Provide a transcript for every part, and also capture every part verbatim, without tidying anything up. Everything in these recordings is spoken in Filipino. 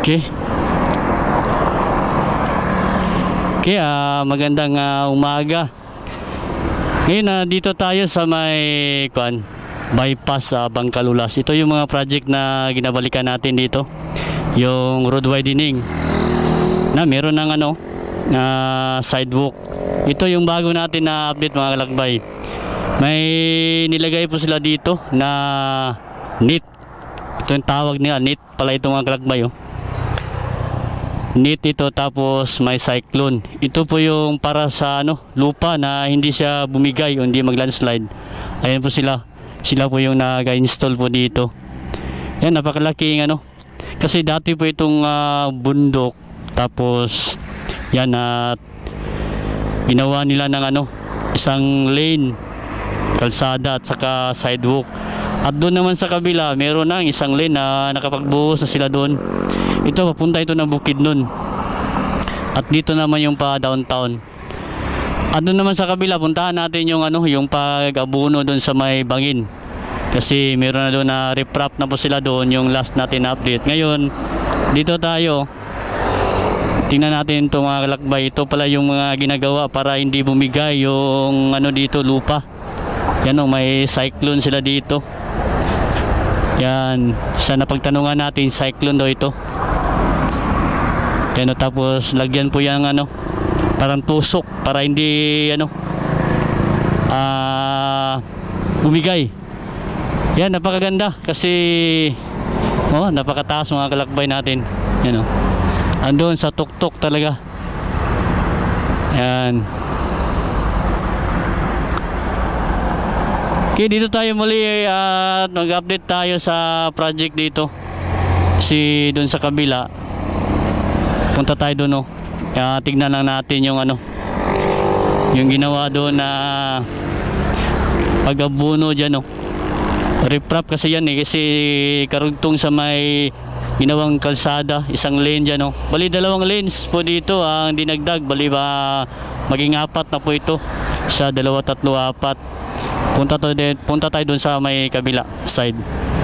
Okay. Okay, uh, magandang uh, umaga. Ngayon uh, dito tayo sa may kuan, bypass sa uh, Bangkalulas. Ito yung mga project na ginabalikan natin dito. Yung road widening. Na meron ng ano, na uh, sidewalk. Ito yung bago natin na update mga kalakbay. May nilagay po sila dito na N I T. Ito yung tawag nila, N I T pala ito mga kalakbay. Oh. N I T ito, tapos may cyclone. Ito po yung para sa ano, lupa na hindi siya bumigay o hindi mag-landslide. Ayan po sila. Sila po yung nag-install po dito. Yan, napakalaking ano. Kasi dati po itong uh, bundok. Tapos yan at uh, ginawa nila ng ano, isang lane, kalsada at saka sidewalk. At doon naman sa kabila, meron ng isang lane na nakapagbuhos na sila doon. Ito, papunta ito ng Bukidnon. At dito naman yung pa downtown. At doon naman sa kabila, puntahan natin yung ano, yung pag-abuno doon sa may Bangin. Kasi meron na doon na riprap na po sila doon, yung last natin update. Ngayon, dito tayo. Tingnan natin ito mga kalakbay. Ito pala yung mga ginagawa para hindi bumigay yung ano dito, lupa. Yan o, may cyclone sila dito. Yan, sa napagtanungan natin, cyclone daw ito. Yan o, tapos lagyan po yan ano, parang tusok para hindi ano, ah, uh, bumigay. Yan, napakaganda kasi oh, napakataas mga kalakbay natin. Yan o, andun sa tuktok talaga. Yan. Okay, dito tayo muli at uh, mag-update tayo sa project dito. Si doon sa kabila. Punta tayo doon, no. Uh, tignan lang natin yung ano, yung ginawa doon na pag-abuno diyan, no. Riprap kasi yan eh, kasi karugtong sa may ginawang kalsada, isang lane diyan, no. Bali dalawang lanes po dito ang dinagdag, bali ba maging apat na po ito. Sa dalawa, tatlo, apat. Punta tayo, punta tayo dun sa may kabila side.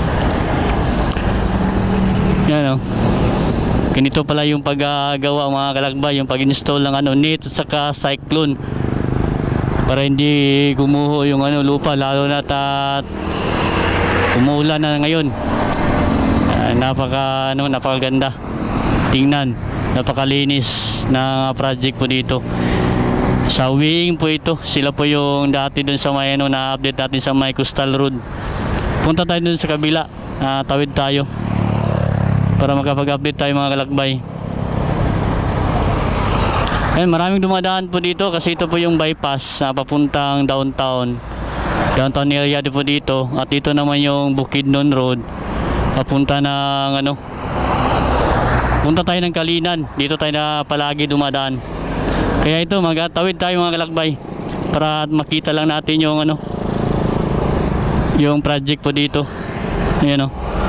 Yan o. Ganito pala yung paggagawa mga kalakbay, yung pag-install ng ano, N I T at saka cyclone. Para hindi gumuho yung ano, lupa, lalo na at umuulan na ngayon. Uh, napaka, ano, napakaganda. Tingnan, napakalinis na project po dito. Sa wing po ito, sila po yung dati dun sa may ano, na-update natin sa may Coastal Road. Punta tayo dun sa kabila, uh, tawid tayo para makapag-update tayo mga kalakbay. Ayun, maraming dumadaan po dito kasi ito po yung bypass na uh, papuntang downtown. Downtown area din po dito. At dito naman yung Bukidnon Road papunta ng ano, punta tayo ng Kalinan. Dito tayo na palagi dumadaan. Kaya ito, magtawid tayo mga kalakbay para makita lang natin yung ano, yung project po dito. Ayan o.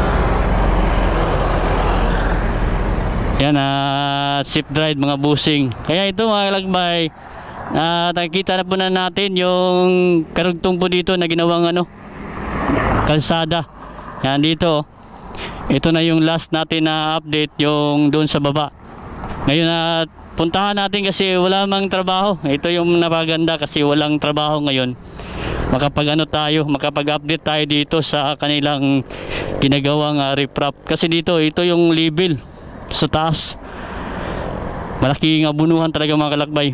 Yan, uh, zip drive mga busing. Kaya ito mga kalakbay, uh, nakikita na po na natin yung karugtong po dito na ginawang ano, kalsada. Yan dito. Ito na yung last natin na update, yung doon sa baba. Ngayon at uh, puntahan natin kasi wala mang trabaho. Ito yung napaganda kasi walang trabaho ngayon. Makapag ano tayo, makapag-update tayo dito sa kanilang ginagawang uh, riprap. Kasi dito, ito yung level sa taas. Malaking abunuhan talaga mga kalakbay.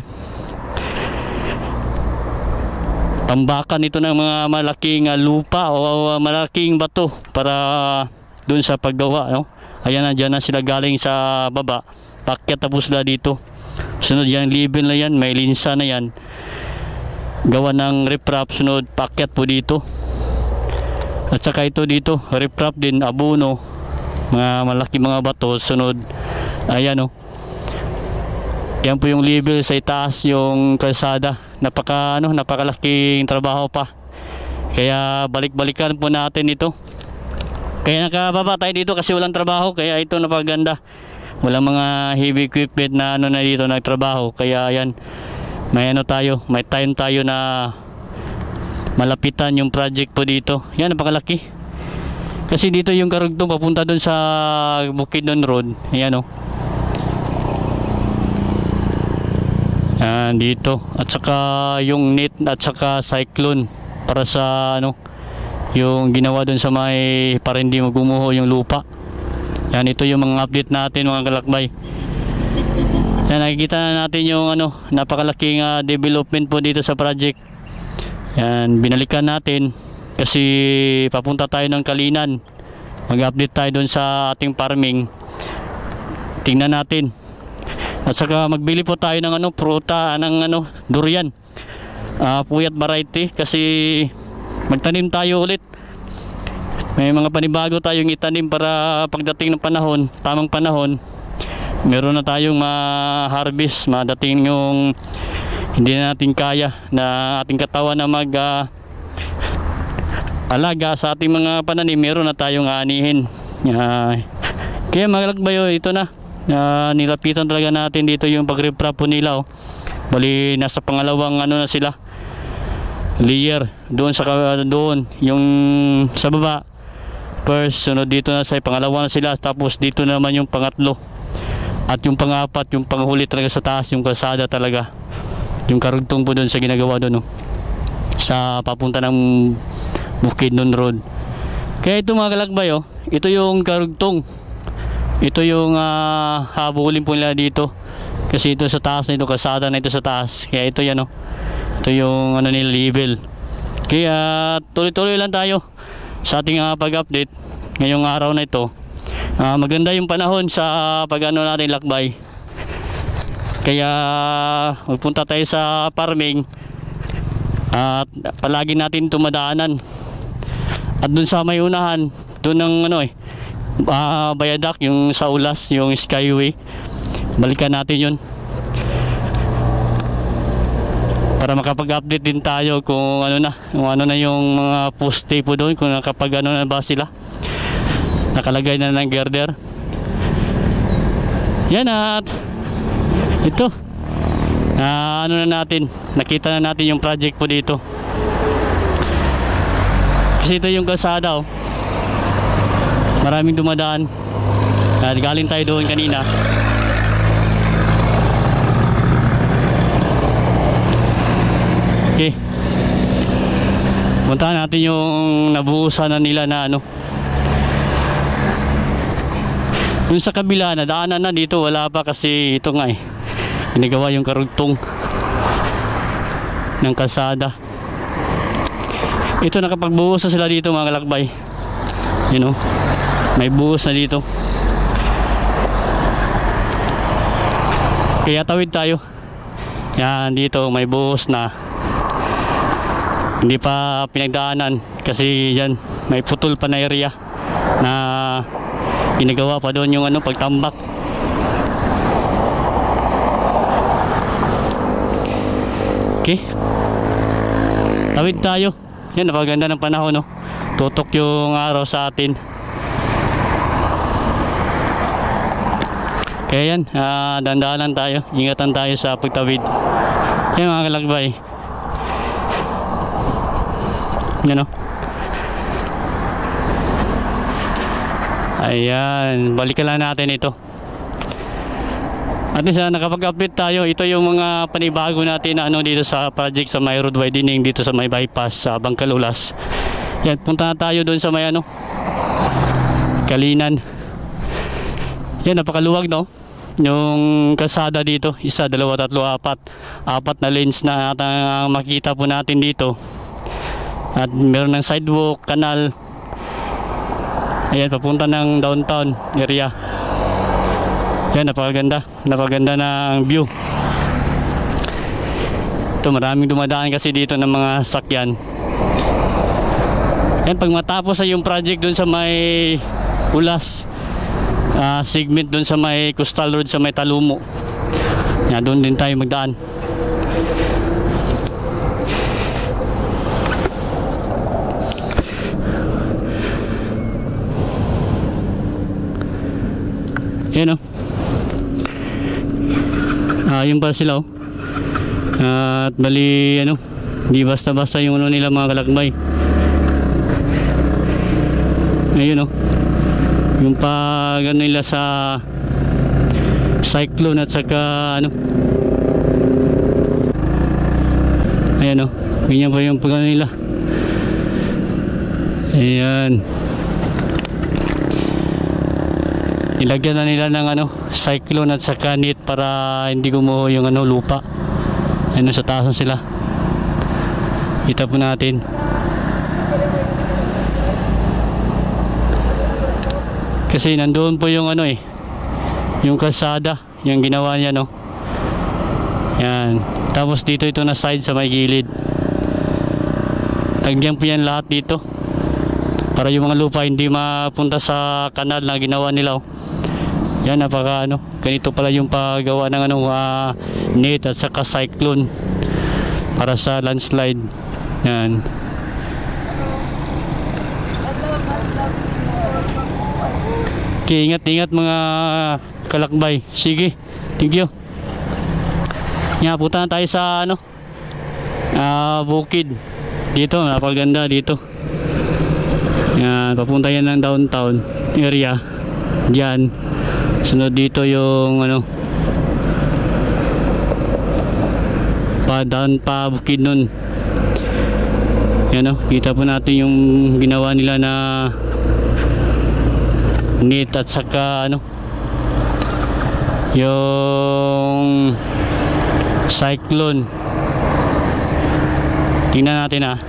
Tambakan ito ng mga malaking uh, lupa o uh, malaking bato para uh, dun sa paggawa. No? Ayan na, dyan na sila galing sa baba. Pakyat tapos sila dito. Sunod yan, level na yan, may linsa na yan. Gawa ng riprap, sunod pakyat po dito. At saka ito dito, riprap din, abuno. Mga malaki mga bato, sunod. Ayan o. Oh. Yan po yung level sa itaas, yung kalsada. Napaka, ano, napakalaking trabaho pa. Kaya balik-balikan po natin ito. Kaya nakababa tayo dito kasi walang trabaho. Kaya ito napaganda. Walang mga heavy equipment na ano na dito nagtrabaho. Kaya yan, may ano tayo, may time tayo na malapitan yung project po dito. Yan, napakalaki. Kasi dito yung karugtong papunta doon sa Bukidnon Road. Ayan o. Yan dito. At saka yung net at saka cyclone para sa ano, yung ginawa doon sa may para hindi magumuho yung lupa. Yan, ito yung mga update natin mga kalakbay. Yan, nakikita na natin yung ano, napakalaking uh, development po dito sa project. Yan, binalikan natin kasi papunta tayo ng Kalinan. Mag-update tayo doon sa ating farming. Tingnan natin. At saka magbili po tayo ng ano, pruta, ng ano, durian. Uh, puyat variety kasi magtanim tayo ulit. May mga panibago tayong itanim para pagdating ng panahon, tamang panahon, meron na tayong ma-harvest, madating yung hindi na natin kaya na ating katawan na mag uh, alaga sa ating mga pananim, meron na tayong aanihin. Uh, kaya mga kalakbayo, ito na. Uh, nilapitan talaga natin dito yung pag-reprap po nila. Oh. Bali, nasa pangalawang ano na sila. Layer. Doon sa doon. Yung sa baba. First, sunod dito na sa pangalawa na sila. Tapos dito naman yung pangatlo. At yung pangapat, yung panghuli talaga sa taas, yung kalsada talaga. Yung karugtong po doon sa ginagawa doon. Oh. Sa papunta ng Bukidnon Road. Kaya ito mga kalakbay, oh, ito yung karugtong. Ito yung uh, habulin po nila dito. Kasi ito sa taas na ito, kalsada na ito sa taas. Kaya ito yan, oh. Ito yung ano nila, level. Kaya tuloy-tuloy lang tayo sa ating uh, pag-update ngayong araw na ito. Uh, maganda yung panahon sa uh, pag-ano natin lakbay. Kaya magpunta tayo sa farming at uh, palagi natin tumadaanan. At dun sa may unahan, dun ng ano eh, uh, Bayadak, yung sa Ulas, yung Skyway. Balikan natin yun. Para makapag-update din tayo kung ano na, kung ano na yung mga poste po doon, kung nakapag ano na ba sila. Nakalagay na ng girder. Yan at ito. Uh, ano na natin, nakita na natin yung project po dito. Kasi ito yung kalsada, oh. Maraming dumadaan. Uh, galing tayo doon kanina. Okay. Puntahan natin yung nabuhusan na nila na ano. Yung sa kabila na daanan na, dito wala pa kasi ito nga eh. Ginagawa yung karugtong ng kalsada. Ito nakapagbuhos na sila dito mga kalakbay. You know, may buhos na dito. Kaya tawid tayo. Yan dito may buhos na. Hindi pa pinagdaanan kasi yan may putol pa na area na ginagawa pa doon yung ano pagtambak. Okay, tawid tayo. Yan, napaganda ng panahon, no? Tutok yung araw sa atin. Kaya yan, uh, dandalan tayo, ingatan tayo sa pagtawid. Yan mga kalakbay. Yan, no? Ayan, balikan lang natin ito. At least uh, nakapag-update tayo. Ito yung mga panibago natin na ano dito sa project sa may road widening dito sa may bypass sa Bangkalulas. Yan, punta na tayo doon sa may ano Kalinan. Yan, napakaluwag, no? Yung kalsada dito, isa, dalawa, tatlo, apat. Apat na lanes na at uh, makikita po natin dito. At meron ng sidewalk, kanal. Ayan, papunta ng downtown area. Yan, napakaganda. Napakaganda ng view. Ito, maraming dumadaan kasi dito ng mga sakyan. Yan, pag matapos na yung project dun sa may Ulas, uh, segment dun sa may Coastal Road sa may Talumo. Yan, doon din tayo magdaan. Yan, oh. Ah, yun pa sila, oh. Uh, at bali ano, di basta-basta yung ano nila mga kalakbay. Ayun oh. Yung pag ano nila sa cyclone at saka ano. Ayan oh. Ganyan pa yung pag ano nila. Ayan. Nilagyan na nila ng ano, cyclone at saka net para hindi gumuho yung ano, lupa. Ayan, sa taas na sila. Kita po natin. Kasi nandoon po yung ano eh, yung kalsada, yung ginawa niya no. Yan. Tapos dito ito na side sa may gilid. Lagyan po yan lahat dito. Para yung mga lupa hindi mapunta sa kanal na ginawa nila oh. Yan, napaka ano, ganito pala yung paggawa ng ano, uh, net at saka cyclone para sa landslide. Yan. Okay, ingat-ingat mga kalakbay. Sige, thank you. Yan, punta na tayo sa ano, uh, bukid. Dito, napaganda dito. Yan, papunta yan ng downtown area. Diyan. Sunod dito yung ano, pa down pa bukid nun. Yan o, kita po natin yung ginawa nila na net at saka ano, yung cyclone. Tingnan natin ah.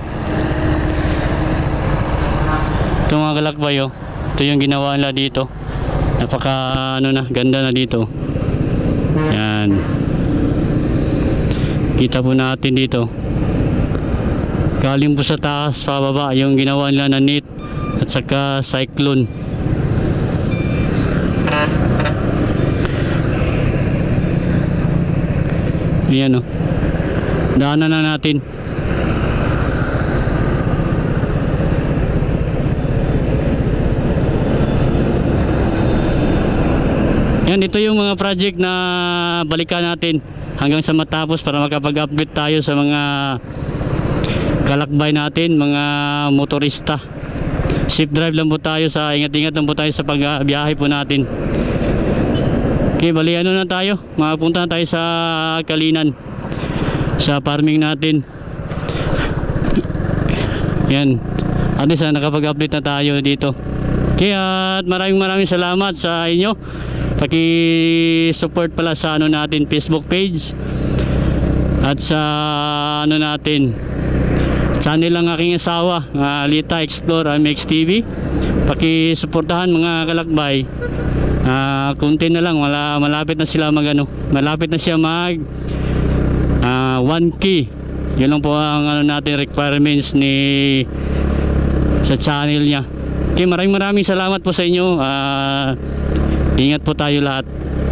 Ito mga kalakbay oh. Ito yung ginawa nila dito. Napaka ano na, ganda na dito. Yan. Kita po natin dito. Galing po sa taas pababa yung ginawa nila na net at saka cyclone. Ayan o. Daanan na natin. Yan, ito yung mga project na balikan natin hanggang sa matapos para makapag-update tayo sa mga kalakbay natin, mga motorista. Safe drive lang po tayo, sa ingat-ingat lang po tayo sa pagbiyahe po natin. Okay, bali ano na tayo, makapunta na tayo sa Kalinan, sa farming natin. Yan, at least na nakapag-update na tayo dito. Okay, at maraming maraming salamat sa inyo. Paki-support pala sa ano natin, Facebook page at sa ano natin, channel ng aking asawa, uh, Lita Explore M X T V. Paki-suportahan mga kalakbay. Uh, kunti na lang, wala, malapit na sila mag ano, malapit na siya mag uh, one K. Yun lang po ang ano natin requirements ni sa channel niya. Okay, maraming maraming salamat po sa inyo. Uh, ingat po tayo lahat.